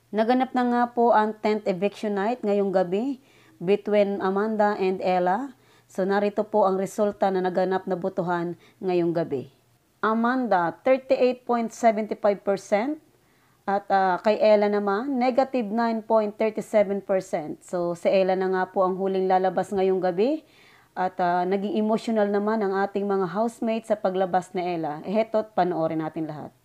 Naganap na nga po ang 10th eviction night ngayong gabi between Amanda and Ella. So narito po ang resulta na naganap na botohan ngayong gabi. Amanda, 38.75%. At kay Ella naman, negative 9.37%. So si Ella na nga po ang huling lalabas ngayong gabi. At naging emotional naman ang ating mga housemates sa paglabas na Ella. Heto't panoorin natin lahat.